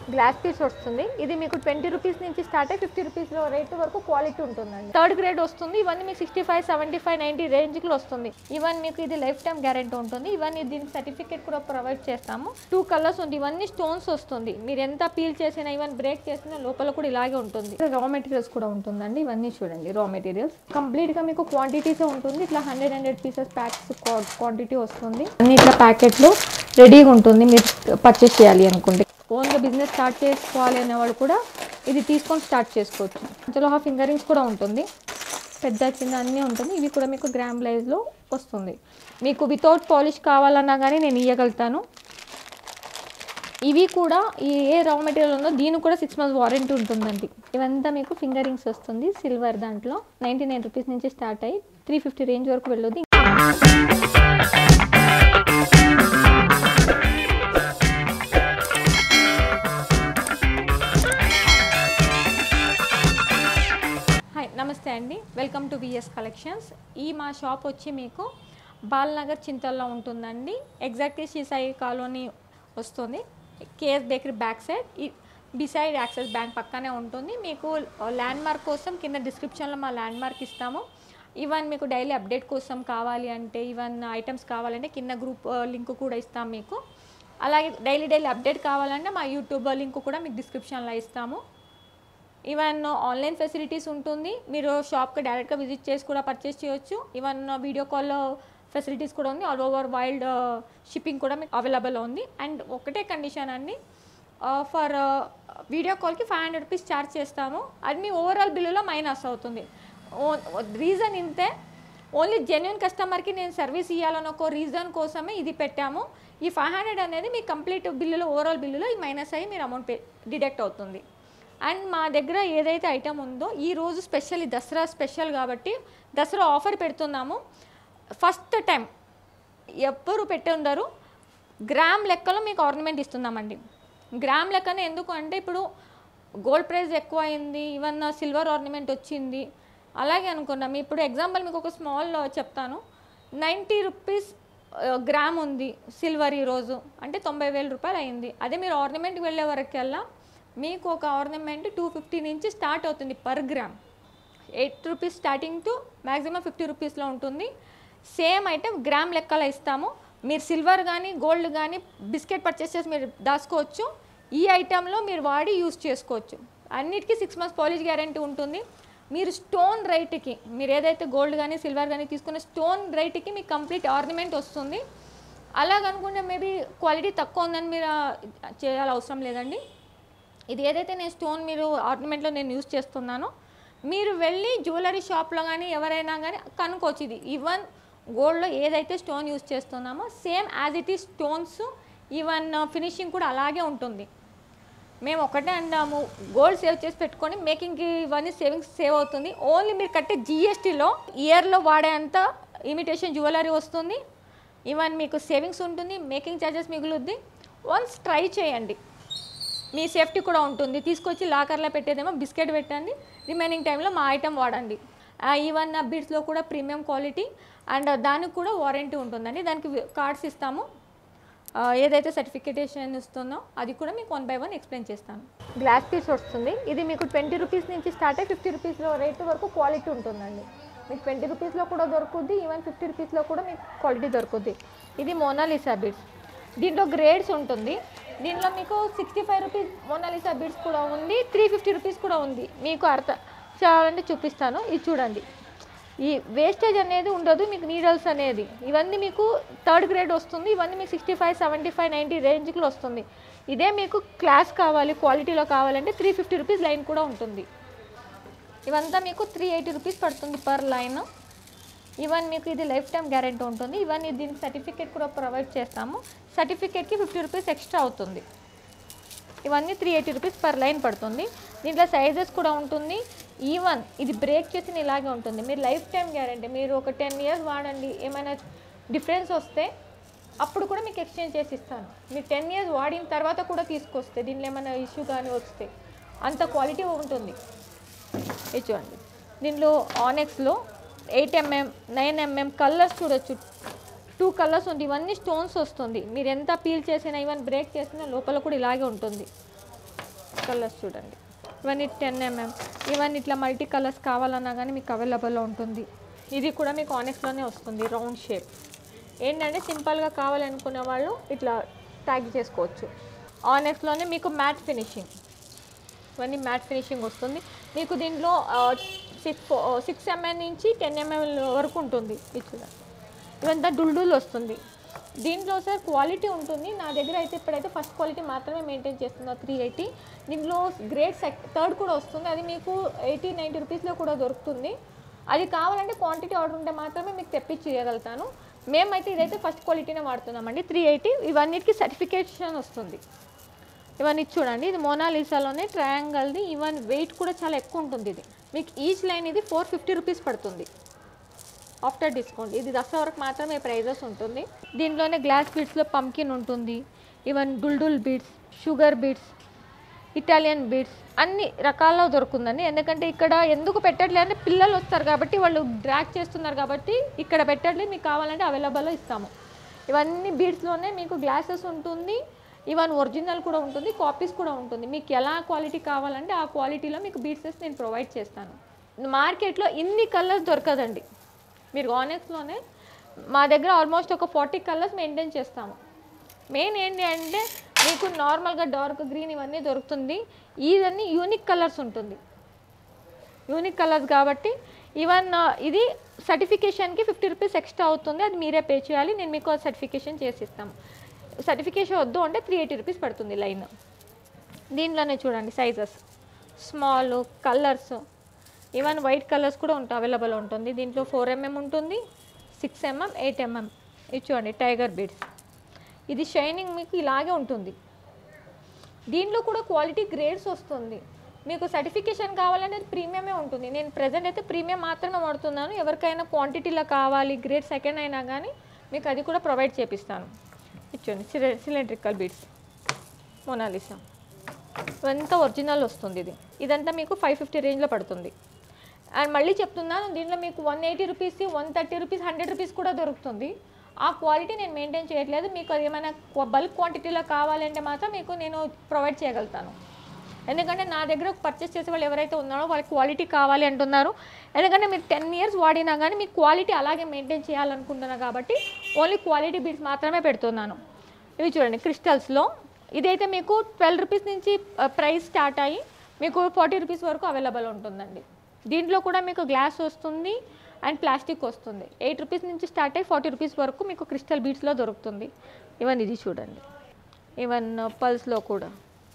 Glass piece వస్తుంది. ఇది మీకు 20 రూపీస్ నుంచి స్టార్ట్ అయ్యి 50 రూపీస్ రేట్ వరకు క్వాలిటీ ఉంటుందండి. థర్డ్ గ్రేడ్ వస్తుంది. ఇవన్నీ మీకు 65, 75, 90 రేంజ్లో వస్తుంది. ఇవన్నీ మీకు ఇది లైఫ్ టైం గ్యారెంటీ ఉంటుంది. ఇవన్నీ దీనికి సర్టిఫికేట్ కూడా ప్రొవైడ్ చేస్తాము. 2 కలర్స్ ఉంది. ఇవన్నీ స్టోన్స్ వస్తుంది. మీరు ఎంత పీల్ చేసినా ఈవెన్ బ్రేక్ చేసినా లోపల కూడా ఇలాగే ఉంటుంది. రా మెటీరియల్స్ కూడా ఉంటుందండి. ఇవన్నీ చూడండి రా మెటీరియల్స్. కంప్లీట్గా మీకు క్వాంటిటీస్ ఉంటుంది. ఇట్లా 100 పీసెస్ ప్యాక్స్ క్వాంటిటీ వస్తుంది. అన్ని ఇట్లా ప్యాకెట్లు రెడీగా ఉంటుంది. మీరు పర్చేస్ చేయాలి అనుకుంటే ఓన్గా బిజినెస్ స్టార్ట్ చేసుకోవాలి అనేవాళ్ళు కూడా ఇది తీసుకొని స్టార్ట్ చేసుకోవచ్చు. అందులో ఫింగర్ రింగ్స్ కూడా ఉంటుంది. పెద్ద చిన్న అన్నీ ఉంటుంది. ఇవి కూడా మీకు గ్రామ్ లైజ్లో వస్తుంది. మీకు వితౌట్ పాలిష్ కావాలన్నా కానీ నేను ఇవ్వగలుగుతాను. ఇవి కూడా ఏ రా మెటీరియల్ ఉందో దీనికి కూడా 6 months వారంటీ ఉంటుందండి. ఇవంతా మీకు ఫింగర్ రింగ్స్ వస్తుంది. సిల్వర్ దాంట్లో 99 రూపీస్ నుంచి స్టార్ట్ అయ్యి 350 రేంజ్ వరకు వెళ్ళొద్ది. నమస్తే అండి, వెల్కమ్ టు విఎస్ కలెక్షన్స్. ఈ మా షాప్ వచ్చి మీకు బాలనగర్ చింతల్లో ఉంటుందండి. ఎగ్జాక్ట్లీ శ్రీసాయి కాలనీ వస్తుంది. KS bakery back side beside axis bank పక్కనే ఉంటుంది. మీకు ల్యాండ్ మార్క్ కోసం కింద డిస్క్రిప్షన్లో మా ల్యాండ్ మార్క్ ఇస్తాము. ఈవెన్ మీకు డైలీ అప్డేట్ కోసం కావాలి అంటే ఈవెన్ ఐటమ్స్ కావాలంటే కింద గ్రూప్ లింక్ కూడా ఇస్తాం మీకు. అలాగే డైలీ అప్డేట్ కావాలంటే మా యూట్యూబ్ లింక్ కూడా మీకు డిస్క్రిప్షన్లో ఇస్తాము. ఈవెన్ ఆన్లైన్ ఫెసిలిటీస్ ఉంటుంది. మీరు షాప్కి డైరెక్ట్గా విజిట్ చేసి కూడా పర్చేస్ చేయొచ్చు. ఈవెన్ వీడియో కాల్ ఫెసిలిటీస్ కూడా ఉంది. ఆల్ ఓవర్ వరల్డ్ షిప్పింగ్ కూడా మీకు అవైలబుల్ ఉంది. అండ్ ఒకటే కండిషన్ అండి, ఫర్ వీడియో కాల్కి 500 రూపీస్ ఛార్జ్ చేస్తాము. అది మీ ఓవరాల్ బిల్లులో మైనస్ అవుతుంది. రీజన్ ఇంతే, ఓన్లీ జెన్యున్ కస్టమర్కి నేను సర్వీస్ ఇవ్వాలని ఒక రీజన్ కోసమే ఇది పెట్టాము. ఈ 500 అనేది మీ కంప్లీట్ బిల్లులో ఓవరాల్ బిల్లులో ఈ మైనస్ అయ్యి మీరు అమౌంట్ డిడక్ట్ అవుతుంది. అండ్ మా దగ్గర ఏదైతే ఐటమ్ ఉందో ఈరోజు స్పెషల్, దసరా స్పెషల్ కాబట్టి దసరా ఆఫర్ పెడుతున్నాము. ఫస్ట్ టైం ఎవ్వరు పెట్టి ఉండరు. గ్రామ్ లెక్కలో మీకు ఆర్నమెంట్ ఇస్తున్నామండి. గ్రామ్ లెక్కనే ఎందుకు అంటే ఇప్పుడు గోల్డ్ ప్రైస్ ఎక్కువ అయింది, ఈవెన్ సిల్వర్ ఆర్నమెంట్ వచ్చింది. అలాగే అనుకున్నాం. ఇప్పుడు ఎగ్జాంపుల్ మీకు ఒక స్మాల్ చెప్తాను. 90 రూపీస్ గ్రామ్ ఉంది సిల్వర్ ఈరోజు అంటే 90,000 రూపాయలు అయింది. అదే మీరు ఆర్నమెంట్కి వెళ్ళే వరకల్లా మీకు ఒక ఆర్నమెంట్ 250 నుంచి స్టార్ట్ అవుతుంది per gram. 8 rupees starting to maximum 50 రూపీస్లో ఉంటుంది. సేమ్ ఐటమ్ గ్రామ్ లెక్కలో ఇస్తాము. మీరు సిల్వర్ కానీ గోల్డ్ కానీ బిస్కెట్ పర్చేస్ చేసి మీరు దాచుకోవచ్చు. ఈ ఐటెంలో మీరు వాడి యూజ్ చేసుకోవచ్చు. అన్నిటికీ 6 months పాలిష్ గ్యారెంటీ ఉంటుంది. మీరు స్టోన్ రైట్కి మీరు ఏదైతే గోల్డ్ కానీ సిల్వర్ కానీ తీసుకున్న స్టోన్ రైట్కి మీకు కంప్లీట్ ఆర్నమెంట్ వస్తుంది. అలాగనుకుంటే మేబీ క్వాలిటీ తక్కువ ఉందని మీరు చేయాల్సిన అవసరం లేదండి. ఇది ఏదైతే నేను స్టోన్ మీరు ఆర్నమెంట్లో నేను యూజ్ చేస్తున్నానో మీరు వెళ్ళి జ్యువెలరీ షాప్లో కానీ ఎవరైనా కానీ కనుక్కోవచ్చు. ఇది ఈవెన్ గోల్డ్లో ఏదైతే స్టోన్ యూజ్ చేస్తున్నామో same as it is stones, even finishing కూడా అలాగే ఉంటుంది. మేము ఒకటే అందాము, గోల్డ్ సేవ్ చేసి పెట్టుకొని మేకింగ్కి ఇవన్నీ సేవింగ్స్ సేవ్ అవుతుంది. ఓన్లీ మీరు కట్టే జిఎస్టీలో ఇయర్లో వాడేంత ఇమిటేషన్ జ్యువెలరీ వస్తుంది. ఈవెన్ మీకు సేవింగ్స్ ఉంటుంది, మేకింగ్ ఛార్జెస్ మిగులుద్ది. వన్స్ ట్రై చేయండి, మీ సేఫ్టీ కూడా ఉంటుంది. తీసుకొచ్చి లాకర్లో పెట్టేదేమో బిస్కెట్ పెట్టండి, రిమైనింగ్ టైంలో మా ఐటమ్ వాడండి. ఈవెన్ బీడ్స్లో కూడా ప్రీమియం క్వాలిటీ అండ్ దానికి కూడా వారంటీ ఉంటుందండి. దానికి కార్డ్స్ ఇస్తాము. ఏదైతే సర్టిఫికేషన్ ఇస్తుందో అది కూడా మీకు 1 by 1 ఎక్స్ప్లెయిన్ చేస్తాను. గ్లాస్ పీస్ వస్తుంది. ఇది మీకు 20 రూపీస్ నుంచి స్టార్ట్ అయ్యి 50 రూపీస్ రేట్ వరకు క్వాలిటీ ఉంటుందండి. మీకు 20 రూపీస్లో కూడా దొరుకుద్ది, ఈవెన్ 50 రూపీస్లో కూడా మీకు క్వాలిటీ దొరుకుద్ది. ఇది మోనాలిసా బీడ్స్. దీంట్లో గ్రేడ్స్ ఉంటుంది. దీనిలో మీకు 65 రూపీస్ మోనాలిసా బీడ్స్ కూడా ఉంది, 350 రూపీస్ కూడా ఉంది. మీకు అర్థం చాలంటే చూపిస్తాను. ఇది చూడండి, ఈ వేస్టేజ్ అనేది ఉండదు మీకు. నీడల్స్ అనేది ఇవన్నీ మీకు థర్డ్ గ్రేడ్ వస్తుంది. ఇవన్నీ మీకు 65, 75, 90 రేంజ్లో వస్తుంది. ఇదే మీకు క్లాస్ కావాలి, క్వాలిటీలో కావాలంటే 350 రూపీస్ లైన్ కూడా ఉంటుంది. ఇవంతా మీకు 380 రూపీస్ పడుతుంది పర్ లైన్. ఈవెన్ మీకు ఇది లైఫ్ టైం గ్యారెంటీ ఉంటుంది. ఇవన్నీ దీనికి సర్టిఫికేట్ కూడా ప్రొవైడ్ చేస్తాము. సర్టిఫికేట్కి 50 రూపీస్ ఎక్స్ట్రా అవుతుంది. ఇవన్నీ 380 రూపీస్ పర్ లైన్ పడుతుంది. దీంట్లో సైజెస్ కూడా ఉంటుంది. ఈవెన్ ఇది బ్రేక్ చేసిన ఇలాగే ఉంటుంది. మీరు లైఫ్ టైం గ్యారెంటీ, మీరు ఒక 10 years వాడండి, ఏమైనా డిఫరెన్స్ వస్తే అప్పుడు కూడా మీకు ఎక్స్చేంజ్ చేసి ఇస్తాను. మీరు 10 years వాడిన తర్వాత కూడా తీసుకొస్తే దీనిలో ఏమైనా ఇష్యూ కానీ వస్తే అంత క్వాలిటీ ఉంటుంది. ఇది చూడండి, దీనిలో ఆనెక్స్లో 8mm, 9mm కలర్స్ చూడొచ్చు. 2 కలర్స్ ఉంది. ఇవన్నీ స్టోన్స్ వస్తుంది. మీరు ఎంత పీల్ చేసినా ఈవెన్ బ్రేక్ చేసినా లోపల కూడా ఇలాగే ఉంటుంది. కలర్స్ చూడండి, ఇవన్నీ 10 mm. ఇవన్నీ ఇట్లా మల్టీ కలర్స్ కావాలన్నా కానీ మీకు అవైలబుల్లో ఉంటుంది. ఇది కూడా మీకు ఆనెక్స్లోనే వస్తుంది, రౌండ్ షేప్. ఏంటంటే సింపుల్గా కావాలనుకునే వాళ్ళు ఇట్లా ట్యాగ్ చేసుకోవచ్చు. ఆనెక్స్లోనే మీకు మ్యాట్ ఫినిషింగ్, ఇవన్నీ మ్యాట్ ఫినిషింగ్ వస్తుంది మీకు. దీంట్లో 6 mm నుంచి 10 mm వరకు ఉంటుంది. ఇది చూడండి, ఇవంతా డుల్డుల్ వస్తుంది. దీంట్లో సార్ క్వాలిటీ ఉంటుంది. నా దగ్గర అయితే ఇప్పుడైతే ఫస్ట్ క్వాలిటీ మాత్రమే మెయింటైన్ చేస్తున్నా 380. దీంట్లో గ్రేడ్ 3rd కూడా వస్తుంది, అది మీకు 80-90 రూపీస్లో కూడా దొరుకుతుంది. అది కావాలంటే క్వాంటిటీ ఆర్డర్ ఉంటే మాత్రమే మీకు తెప్పించి ఇవ్వగలుగుతాను. మేమైతే ఇదైతే ఫస్ట్ క్వాలిటీనే వాడుతున్నామండి. 380 ఇవన్నిటికి సర్టిఫికేషన్ వస్తుంది. ఇవన్నీ చూడండి, ఇది మోనాలిసాలోనే ట్రయాంగల్ది. ఈవెన్ వెయిట్ కూడా చాలా ఎక్కువ ఉంటుంది. ఇది మీకు ఈచ్ లైన్ ఇది 450 రూపీస్ పడుతుంది ఆఫ్టర్ డిస్కౌంట్. ఇది దసరా వరకు మాత్రమే ప్రైజెస్ ఉంటుంది. దీంట్లోనే గ్లాస్ బీడ్స్లో పంకిన్ ఉంటుంది, ఈవెన్ డుల్డుల్ beads, sugar beads, Italian beads అన్ని రకాల్లో దొరుకుతుందండి. ఎందుకంటే ఇక్కడ ఎందుకు పెట్టట్లేదు అంటే పిల్లలు వస్తారు కాబట్టి, వాళ్ళు డ్రాగ్ చేస్తున్నారు కాబట్టి ఇక్కడ పెట్టట్లేదు. మీకు కావాలంటే అవైలబుల్లో ఇస్తాము. ఇవన్నీ బీడ్స్లోనే మీకు గ్లాసెస్ ఉంటుంది, ఈవెన్ ఒరిజినల్ కూడా ఉంటుంది, కాపీస్ కూడా ఉంటుంది. మీకు ఎలా క్వాలిటీ కావాలంటే ఆ క్వాలిటీలో మీకు బీడ్సెస్ నేను ప్రొవైడ్ చేస్తాను. మార్కెట్లో ఇన్ని కలర్స్ దొరకదండి. మీరు ఆనెక్స్లోనే మా దగ్గర ఆల్మోస్ట్ ఒక 40 కలర్స్ మెయింటైన్ చేస్తాము. మెయిన్ ఏంటి అంటే మీకు నార్మల్గా డార్క్ గ్రీన్ ఇవన్నీ దొరుకుతుంది. ఇవన్నీ యూనిక్ కలర్స్ ఉంటుంది, యూనిక్ కలర్స్ కాబట్టి. ఈవెన్ ఇది సర్టిఫికేషన్కి 50 రూపీస్ ఎక్స్ట్రా అవుతుంది, అది మీరే పే చేయాలి. నేను మీకు సర్టిఫికేషన్ చేసి ఇస్తాము. సర్టిఫికేషన్ వద్దు అంటే 380 రూపీస్ పడుతుంది లైన్. దీంట్లోనే చూడండి sizes, small colours, even white colours కూడా అవైలబుల్ ఉంటుంది. దీంట్లో 4 mm ఉంటుంది, 6 mm, 8 mm. ఇది చూడండి టైగర్ బీడ్స్, ఇది షైనింగ్ మీకు ఇలాగే ఉంటుంది. దీంట్లో కూడా క్వాలిటీ గ్రేడ్స్ వస్తుంది. మీకు సర్టిఫికేషన్ కావాలంటే ప్రీమియమే ఉంటుంది. నేను ప్రజెంట్ అయితే ప్రీమియం మాత్రమే వాడుతున్నాను. ఎవరికైనా క్వాంటిటీలో కావాలి, గ్రేడ్ 2nd అయినా కానీ మీకు అది కూడా ప్రొవైడ్ చేపిస్తాను. ఇచ్చండి సిలిండ్రికల్ బీడ్స్, మోనాలిసా, ఇదంతా ఒరిజినల్ వస్తుంది. ఇదంతా మీకు 550 రేంజ్లో పడుతుంది. అండ్ మళ్ళీ చెప్తున్నాను, దీంట్లో మీకు 180 రూపీస్, 130 రూపీస్, 100 రూపీస్ కూడా దొరుకుతుంది. ఆ క్వాలిటీ నేను మెయింటైన్ చేయట్లేదు. మీకు అది ఏమైనా బల్క్ క్వాంటిటీలో కావాలంటే మాత్రం మీకు నేను ప్రొవైడ్ చేయగలుగుతాను. ఎందుకంటే నా దగ్గర పర్చేస్ చేసే వాళ్ళు ఎవరైతే ఉన్నారో వాళ్ళకి క్వాలిటీ కావాలి అంటున్నారు. ఎందుకంటే మీరు 10 years వాడినా కానీ మీకు క్వాలిటీ అలాగే మెయింటైన్ చేయాలనుకుంటున్నాను కాబట్టి ఓన్లీ క్వాలిటీ బీడ్స్ మాత్రమే పెడుతున్నాను. ఇవి చూడండి క్రిస్టల్స్లో, ఇదైతే మీకు 12 రూపీస్ నుంచి ప్రైస్ స్టార్ట్ అయ్యి మీకు 40 రూపీస్ వరకు అవైలబుల్ ఉంటుందండి. దీంట్లో కూడా మీకు గ్లాస్ వస్తుంది అండ్ ప్లాస్టిక్ వస్తుంది. 8 రూపీస్ నుంచి స్టార్ట్ అయ్యి 40 రూపీస్ వరకు మీకు క్రిస్టల్ బీడ్స్లో దొరుకుతుంది. ఈవెన్ ఇది చూడండి, ఈవెన్ పల్స్లో కూడా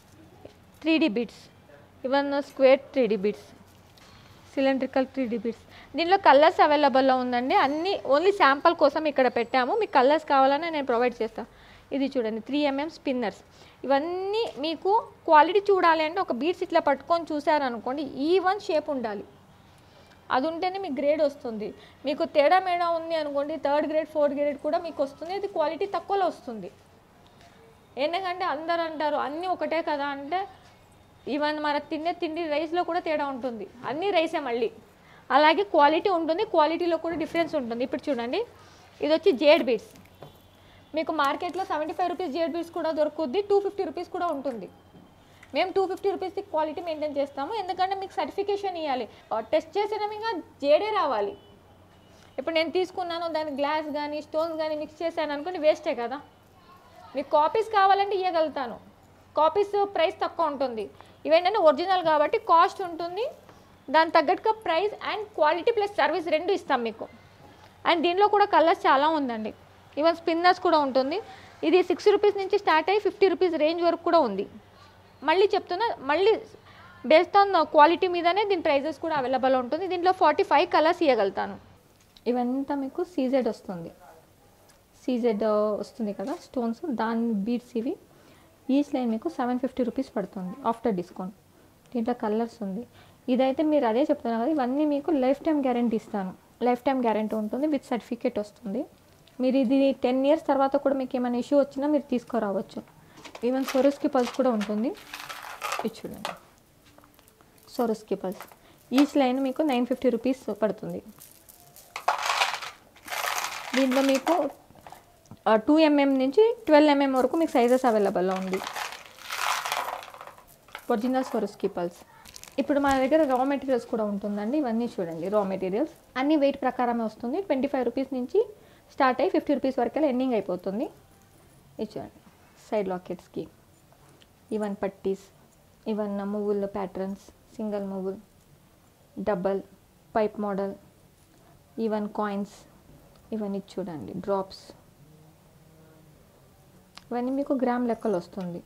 3D beads, even square 3D beads, cylindrical 3D beads. దీంట్లో కలర్స్ అవైలబుల్లో ఉందండి. అన్నీ ఓన్లీ శాంపుల్ కోసం ఇక్కడ పెట్టాము. మీకు కలర్స్ కావాలని నేను ప్రొవైడ్ చేస్తాను. ఇది చూడండి 3 mm స్పిన్నర్స్. ఇవన్నీ మీకు క్వాలిటీ చూడాలి అంటే ఒక బీడ్స్ ఇట్లా పట్టుకొని చూసారనుకోండి, ఈవెన్ షేప్ ఉండాలి. అది ఉంటేనే మీకు గ్రేడ్ వస్తుంది. మీకు తేడా మేడా ఉంది అనుకోండి, 3rd grade 4th grade కూడా మీకు వస్తుంది. అది క్వాలిటీ తక్కువలో వస్తుంది. ఎందుకంటే అందరూ అంటారు అన్నీ ఒకటే కదా అంటే, ఈవెన్ మన తిండి రైస్లో కూడా తేడా ఉంటుంది. అన్నీ రైసే మళ్ళీ. అలాగే క్వాలిటీ ఉంటుంది, క్వాలిటీలో కూడా డిఫరెన్స్ ఉంటుంది. ఇప్పుడు చూడండి, ఇది వచ్చి జేడ్ బీడ్స్. మీకు మార్కెట్లో 75 రూపీస్ జేడ్ బీడ్స్ కూడా దొరుకుద్ది, 250 రూపీస్ కూడా ఉంటుంది. మేము 250 రూపీస్కి క్వాలిటీ మెయింటైన్ చేస్తాము. ఎందుకంటే మీకు సర్టిఫికేషన్ ఇవ్వాలి. టెస్ట్ చేసిన ఇంకా జేడే రావాలి. ఇప్పుడు నేను తీసుకున్నాను, దాని గ్లాస్ కానీ స్టోన్స్ కానీ మిక్స్ చేశాను అనుకోండి, వేస్టే కదా. మీకు కాపీస్ కావాలంటే ఇవ్వగలుగుతాను. కాపీస్ ప్రైస్ తక్కువ ఉంటుంది. ఇవేంటంటే ఒరిజినల్ కాబట్టి కాస్ట్ ఉంటుంది, దాని తగ్గట్టుగా price and quality plus service 2 ఇస్తాం మీకు. అండ్ దీనిలో కూడా కలర్స్ చాలా ఉందండి. ఈవెన్ స్పిన్నర్స్ కూడా ఉంటుంది. ఇది 6 రూపీస్ నుంచి స్టార్ట్ అయ్యి 50 రూపీస్ రేంజ్ వరకు కూడా ఉంది. మళ్ళీ చెప్తున్నా, మళ్ళీ బేస్డ్ ఆన్ క్వాలిటీ మీదనే దీని ప్రైజెస్ కూడా అవైలబుల్ ఉంటుంది. దీంట్లో 45 కలర్స్ ఇవ్వగలుగుతాను. ఇవంతా మీకు సీజెడ్ వస్తుంది, సీజెడ్ వస్తుంది కదా స్టోన్స్, దాని బీడ్స్ ఇవి. ఈచ్ లైన్ మీకు 750 రూపీస్ పడుతుంది ఆఫ్టర్ డిస్కౌంట్. దీంట్లో కలర్స్ ఉంది. ఇదైతే మీరు అదే చెప్తున్నారు కదా, ఇవన్నీ మీకు లైఫ్ టైం గ్యారెంటీ ఇస్తాను. లైఫ్ టైం గ్యారెంటీ ఉంటుంది, విత్ సర్టిఫికేట్ వస్తుంది. మీరు ఇది 10 years తర్వాత కూడా మీకు ఏమైనా ఇష్యూ వచ్చినా మీరు తీసుకురావచ్చు. ఈవెన్ సొరస్కి పల్స్ కూడా ఉంటుంది. ఇది చూడండి సొరస్కి పల్స్. ఈచ్ లైన్ మీకు 950 రూపీస్ పడుతుంది. దీంట్లో మీకు 2 mm నుంచి 12 mm వరకు మీకు సైజెస్ అవైలబుల్లో ఉంది. Original Swarovski pearls. ఇప్పుడు మన దగ్గర రా మెటీరియల్స్ కూడా ఉంటుందండి. ఇవన్నీ చూడండి రా మెటీరియల్స్ అన్ని వెయిట్ ప్రకారమే వస్తుంది. 25 రూపీస్ నుంచి స్టార్ట్ అయ్యి 50 రూపీస్ వరకు ఎండింగ్ అయిపోతుంది. ఇది చూడండి సైడ్ లాకెట్స్కి ఈవెన్ పట్టీస్, ఈవెన్ మువ్వుల్లో ప్యాటర్న్స్, సింగిల్ మువ్వుల్, double pipe model, even coins, ఇవన్నీ చూడండి డ్రాప్స్. ఇవన్నీ మీకు గ్రామ్ లెక్కలు వస్తుంది.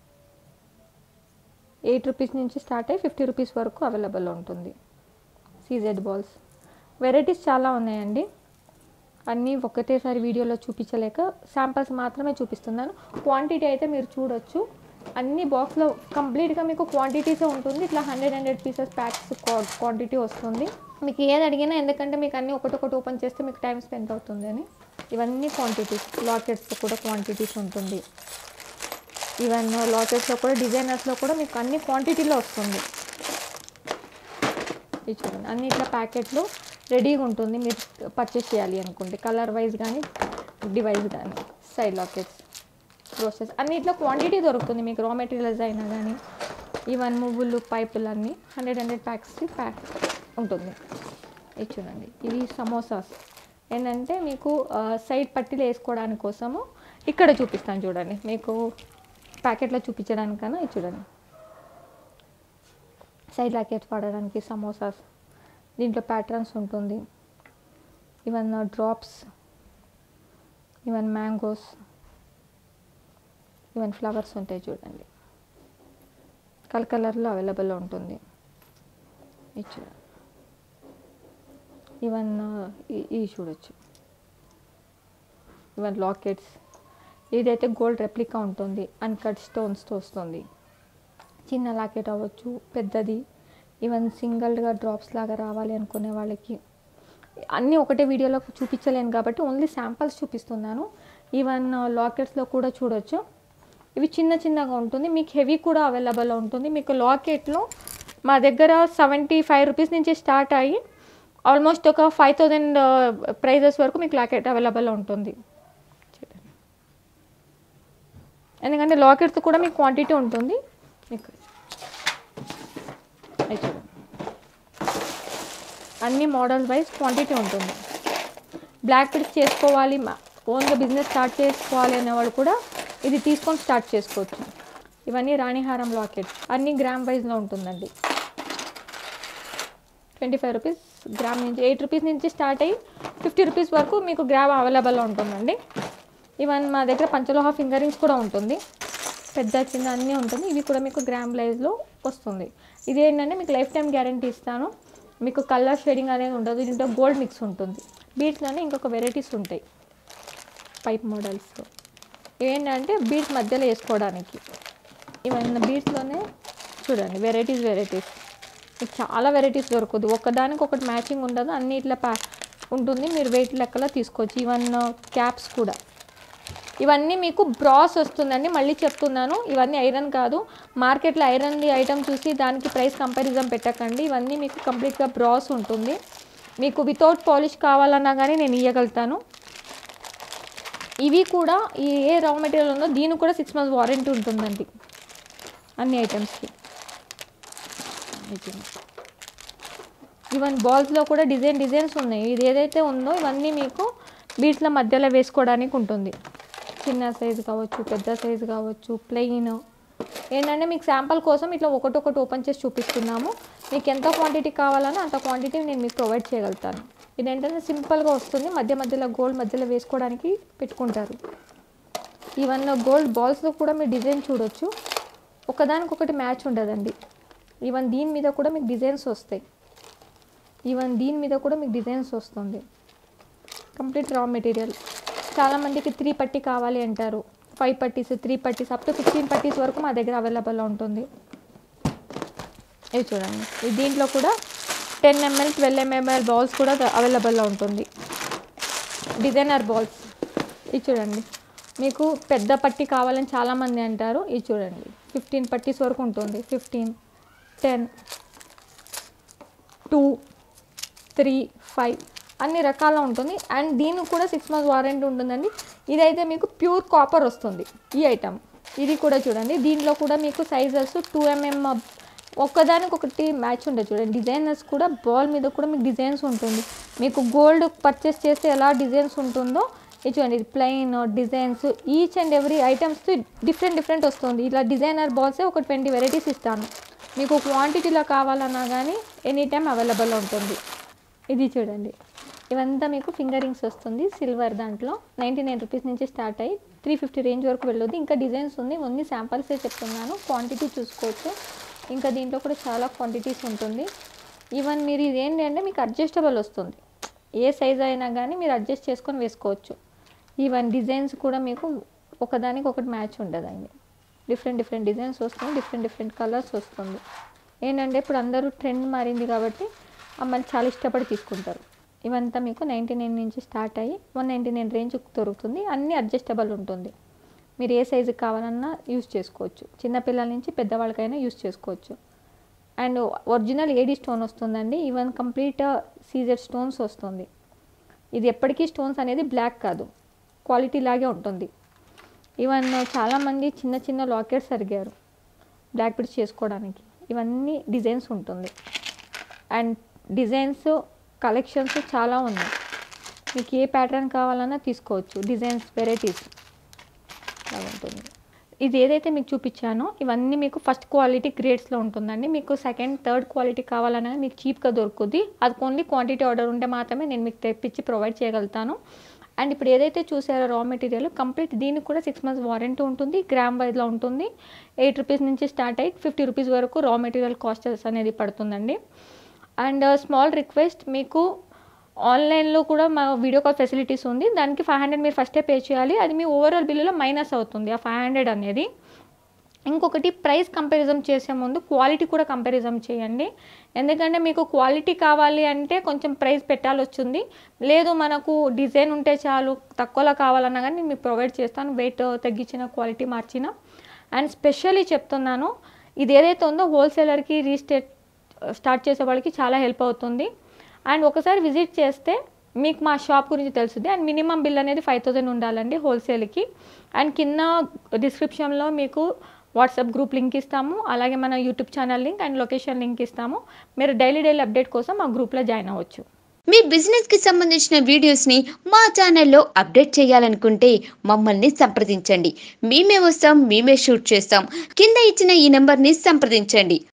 8 రూపీస్ నుంచి స్టార్ట్ అయ్యి 50 రూపీస్ వరకు అవైలబుల్ ఉంటుంది. సీజెడ్ బాల్స్ వెరైటీస్ చాలా ఉన్నాయండి. అన్నీ ఒకటేసారి వీడియోలో చూపించలేక శాంపిల్స్ మాత్రమే చూపిస్తున్నాను. క్వాంటిటీ అయితే మీరు చూడొచ్చు. అన్ని బాక్స్లో కంప్లీట్గా మీకు క్వాంటిటీసే ఉంటుంది. ఇట్లా 100 పీసెస్ ప్యాక్స్ క్వాంటిటీ వస్తుంది. మీకు ఏది అడిగినా, ఎందుకంటే మీకు అన్నీ ఒకటొకటి ఓపెన్ చేస్తే మీకు టైం స్పెండ్ అవుతుంది అని. ఇవన్నీ క్వాంటిటీస్. లాకెట్స్లో కూడా క్వాంటిటీస్ ఉంటుంది. ఈవెన్ లాకెట్స్లో కూడా డిజైనర్స్లో కూడా మీకు అన్ని క్వాంటిటీలో వస్తుంది. ఇది చూడండి అన్ని ఇట్లా ప్యాకెట్లో రెడీగా ఉంటుంది. మీరు పర్చేస్ చేయాలి అనుకుంటే కలర్ వైజ్ కానీ డివైస్ కానీ. సైడ్ లాకెట్స్, బ్రోచెస్ అన్ని ఇట్లా క్వాంటిటీ దొరుకుతుంది మీకు. రా మెటీరియల్స్ అయినా కానీ ఈవెన్ మువ్వులు, పైపులు అన్నీ 100 ప్యాక్స్ ప్యాక్ ఉంటుంది. ఇది చూడండి ఇవి సమోసాస్. ఏంటంటే మీకు సైడ్ పట్టీలు వేసుకోవడానికి కోసము ఇక్కడ చూపిస్తాను చూడండి. మీకు ప్యాకెట్లో చూపించడానికన్నా ఇది చూడండి సైడ్ లాకెట్స్ వాడడానికి సమోసాస్. దీంట్లో ప్యాటర్న్స్ ఉంటుంది. Even drops, even mangoes, even flowers ఉంటాయి చూడండి. కలర్లో అవైలబుల్లో ఉంటుంది. ఇది చూడండి ఈవెన్ ఇవి చూడొచ్చు. Even lockets. ఇదైతే గోల్డ్ రెప్లికా ఉంటుంది. అన్కట్ స్టోన్స్తో వస్తుంది. చిన్న లాకెట్ అవ్వచ్చు, పెద్దది, ఈవెన్ సింగిల్గా డ్రాప్స్ లాగా రావాలి అనుకునే వాళ్ళకి. అన్నీ ఒకటే వీడియోలో చూపించలేను కాబట్టి ఓన్లీ శాంపిల్స్ చూపిస్తున్నాను. ఈవెన్ లాకెట్స్లో కూడా చూడొచ్చు. ఇవి చిన్నగా ఉంటుంది. మీకు హెవీ కూడా అవైలబుల్లో ఉంటుంది. మీకు లాకెట్లో మా దగ్గర 75 రూపీస్ నుంచి స్టార్ట్ అయ్యి ఆల్మోస్ట్ ఒక 5000 ప్రైజెస్ వరకు మీకు లాకెట్ అవైలబుల్లో ఉంటుంది. ఎందుకంటే లాకెట్స్ కూడా మీకు క్వాంటిటీ ఉంటుంది. మీకు అన్ని మోడల్ వైజ్ క్వాంటిటీ ఉంటుంది. బ్లాక్ పిక్స్ చేసుకోవాలి, ఓన్గా బిజినెస్ స్టార్ట్ చేసుకోవాలి అనేవాళ్ళు కూడా ఇది తీసుకొని స్టార్ట్ చేసుకోవచ్చు. ఇవన్నీ రాణిహారం లాకెట్స్. అన్ని గ్రామ్ వైజ్లో ఉంటుందండి. 25 రూపీస్ గ్రామ్ నుంచి, 8 రూపీస్ నుంచి స్టార్ట్ అయ్యి 50 రూపీస్ వరకు మీకు గ్రామ్ అవైలబుల్లో ఉంటుందండి. ఈవెన్ మా దగ్గర పంచలోహ ఫింగర్ రింగ్స్ కూడా ఉంటుంది. పెద్ద చిన్న అన్నీ ఉంటుంది. ఇవి కూడా మీకు గ్రామ్ లైజ్లో వస్తుంది. ఇది ఏంటంటే మీకు లైఫ్ టైం గ్యారంటీ ఇస్తాను. మీకు కలర్ షేడింగ్ అనేది ఉండదు. దీంట్లో గోల్డ్ మిక్స్ ఉంటుంది. బీడ్స్లోనే ఇంకొక వెరైటీస్ ఉంటాయి పైప్ మోడల్స్లో. ఏంటంటే బీడ్స్ మధ్యలో వేసుకోవడానికి. ఇవన్నీ బీడ్స్లోనే చూడండి వెరైటీస్. మీకు చాలా వెరైటీస్ దొరుకుతుంది. ఒకదానికి ఒకటి మ్యాచింగ్ ఉండదు. అన్ని ఇట్లా ఉంటుంది. మీరు వెయిట్ లెక్కలో తీసుకోవచ్చు. ఈవెన్ క్యాప్స్ కూడా. ఇవన్నీ మీకు బ్రాస్ వస్తుందండి. మళ్ళీ చెప్తున్నాను, ఇవన్నీ ఐరన్ కాదు. మార్కెట్లో ఐరన్ది ఐటమ్ చూసి దానికి ప్రైస్ కంపారిజన్ పెట్టకండి. ఇవన్నీ మీకు కంప్లీట్గా బ్రాస్ ఉంటుంది. మీకు వితౌట్ పాలిష్ కావాలన్నా కానీ నేను ఇవ్వగలుగుతాను. ఇవి కూడా ఏ రా మెటీరియల్ ఉందో దీనికి కూడా 6 months వారంటీ ఉంటుందండి అన్ని ఐటమ్స్కి. ఈవెన్ బాల్స్లో కూడా డిజైన్స్ ఉన్నాయి. ఇది ఏదైతే ఉందో ఇవన్నీ మీకు బీట్ల మధ్యలో వేసుకోవడానికి ఉంటుంది. చిన్న సైజు కావచ్చు, పెద్ద సైజు కావచ్చు, ప్లెయిన్. ఏంటంటే మీకు శాంపుల్ కోసం ఇట్లా ఒకటొకటి ఓపెన్ చేసి చూపిస్తున్నాము. మీకు ఎంత క్వాంటిటీ కావాలన్నా అంత క్వాంటిటీ నేను మీకు ప్రొవైడ్ చేయగలుగుతాను. ఇదేంటంటే సింపుల్గా వస్తుంది. మధ్యలో గోల్డ్ మధ్యలో వేసుకోవడానికి పెట్టుకుంటారు. ఈవెన్ గోల్డ్ బాల్స్లో కూడా మీరు డిజైన్ చూడొచ్చు. ఒకదానికొకటి మ్యాచ్ ఉండదండి. ఈవెన్ దీని మీద కూడా మీకు డిజైన్స్ వస్తాయి. వస్తుంది. Complete raw material. చాలామందికి 3 పట్టీ కావాలి అంటారు. 5 పట్టీస్, 3 పట్టీస్, అప్ టు 15 పట్టీస్ వరకు మా దగ్గర అవైలబుల్లో ఉంటుంది. ఇవి చూడండి. దీంట్లో కూడా 10 ml 12 ml బాల్స్ కూడా అవైలబుల్లో ఉంటుంది. Designer balls. ఇది చూడండి. మీకు పెద్ద పట్టీ కావాలని చాలామంది అంటారు. ఇది చూడండి 15 పట్టీస్ వరకు ఉంటుంది. 15, 10, 2, 3, 5 అన్ని రకాల ఉంటుంది. అండ్ దీనికి కూడా 6 months వారంటీ ఉంటుందండి. ఇదైతే మీకు ప్యూర్ కాపర్ వస్తుంది ఈ ఐటమ్. ఇది కూడా చూడండి, దీనిలో కూడా మీకు సైజెస్ 2mm ఒక్కదానికొకటి మ్యాచ్ ఉంటుంది చూడండి. డిజైనర్స్ కూడా బాల్ మీద కూడా మీకు డిజైన్స్ ఉంటుంది. మీకు గోల్డ్ పర్చేస్ చేస్తే ఎలా డిజైన్స్ ఉంటుందో ఇది చూడండి, ఇది plain designs, each and every items different వస్తుంది. ఇలా డిజైనర్ బాల్సే ఒక 20 వెరైటీస్ ఇస్తాను. మీకు క్వాంటిటీలో కావాలన్నా కానీ ఎనీ టైం అవైలబుల్ ఉంటుంది. ఇది చూడండి, ఇవంతా మీకు ఫింగర్ రింగ్స్ వస్తుంది సిల్వర్. దాంట్లో 99 రూపీస్ నుంచి స్టార్ట్ అయ్యి 350 రేంజ్ వరకు వెళ్ళొద్దు. ఇంకా డిజైన్స్ ఉంది, ఓన్లీ శాంపల్సే చెప్తున్నాను, క్వాంటిటీ చూసుకోవచ్చు. ఇంకా దీంట్లో కూడా చాలా క్వాంటిటీస్ ఉంటుంది. ఈవెన్ మీరు ఇదేంటి అంటే మీకు అడ్జస్టబుల్ వస్తుంది, ఏ సైజ్ అయినా కానీ మీరు అడ్జస్ట్ చేసుకొని వేసుకోవచ్చు. ఈవెన్ డిజైన్స్ కూడా మీకు ఒకదానికి ఒకటి మ్యాచ్ ఉండదండి, డిఫరెంట్ డిజైన్స్ వస్తుంది, డిఫరెంట్ కలర్స్ వస్తుంది. ఏంటంటే ఇప్పుడు అందరూ ట్రెండ్ మారింది కాబట్టి అమ్మాయిలు చాలా ఇష్టపడి తీసుకుంటారు. ఇవంతా మీకు 99 నుంచి స్టార్ట్ అయ్యి 199 రేంజ్ దొరుకుతుంది. అన్నీ అడ్జస్టబుల్ ఉంటుంది, మీరు ఏ సైజుకి కావాలన్నా యూజ్ చేసుకోవచ్చు. చిన్నపిల్లల నుంచి పెద్దవాళ్ళకైనా యూజ్ చేసుకోవచ్చు. అండ్ ఒరిజినల్ ఏడీ స్టోన్ వస్తుందండి. ఈవెన్ కంప్లీట్ సీజెడ్ స్టోన్స్ వస్తుంది. ఇది ఎప్పటికీ స్టోన్స్ అనేది బ్లాక్ కాదు, క్వాలిటీ లాగే ఉంటుంది. ఈవెన్ చాలామంది చిన్న లాకెట్స్ అడిగారు బ్లాక్ బిడ్స్ చేసుకోవడానికి. ఇవన్నీ డిజైన్స్ ఉంటుంది. అండ్ డిజైన్స్ కలెక్షన్స్ చాలా ఉన్నాయి, మీకు ఏ ప్యాటర్న్ కావాలన్నా తీసుకోవచ్చు. డిజైన్స్ వెరైటీస్ అలా ఉంటుంది. ఇది ఏదైతే మీకు చూపించానో ఇవన్నీ మీకు ఫస్ట్ క్వాలిటీ గ్రేడ్స్లో ఉంటుందండి. మీకు సెకండ్ థర్డ్ క్వాలిటీ కావాలన్నా మీకు చీప్గా దొరుకుతుంది. అది ఓన్లీ క్వాంటిటీ ఆర్డర్ ఉంటే మాత్రమే నేను మీకు తెప్పించి ప్రొవైడ్ చేయగలుగుతాను. అండ్ ఇప్పుడు ఏదైతే చూసారో రా మెటీరియల్ కంప్లీట్, దీనికి కూడా 6 months వారంటీ ఉంటుంది. గ్రామ్ వైజ్లో ఉంటుంది. 8 రూపీస్ నుంచి స్టార్ట్ అయ్యి 50 రూపీస్ వరకు రా మెటీరియల్ కాస్ట్ అనేది పడుతుందండి. అండ్ స్మాల్ రిక్వెస్ట్, మీకు ఆన్లైన్లో కూడా మా వీడియో కాల్ ఫెసిలిటీస్ ఉంది. దానికి 500 మీరు ఫస్టే పే చేయాలి. అది మీ ఓవరాల్ బిల్లులో మైనస్ అవుతుంది ఆ 500 అనేది. ఇంకొకటి, ప్రైస్ కంపారిజన్ చేసే ముందు క్వాలిటీ కూడా కంపారిజన్ చేయండి. ఎందుకంటే మీకు క్వాలిటీ కావాలి అంటే కొంచెం ప్రైస్ పెట్టాల్సి వస్తుంది. లేదు మనకు డిజైన్ ఉంటే చాలు, తక్కువలో కావాలన్నా కానీ నేను మీకు ప్రొవైడ్ చేస్తాను, వెయిట్ తగ్గించిన క్వాలిటీ మార్చిన. అండ్ స్పెషల్లీ చెప్తున్నాను, ఇది ఏదైతే ఉందో హోల్సేలర్కి స్టార్ట్ చేసే వాళ్ళకి చాలా హెల్ప్ అవుతుంది. అండ్ ఒకసారి విజిట్ చేస్తే మీకు మా షాప్ గురించి తెలుస్తుంది. అండ్ మినిమం బిల్ అనేది 5000 ఉండాలండి హోల్సేల్కి. అండ్ కింద డిస్క్రిప్షన్లో మీకు వాట్సాప్ గ్రూప్ లింక్ ఇస్తాము, అలాగే మన YouTube channel link and location link ఇస్తాము. మీరు డైలీ అప్డేట్ కోసం మా గ్రూప్లో జాయిన్ అవ్వచ్చు. మీ బిజినెస్ కి సంబంధించిన వీడియోస్ ని మా ఛానల్లో అప్డేట్ చేయాలనుకుంటే మమ్మల్ని సంప్రదించండి. మేమే వస్తాం, మేమే షూట్ చేస్తాం. కింద ఇచ్చిన ఈ నెంబర్ ని సంప్రదించండి.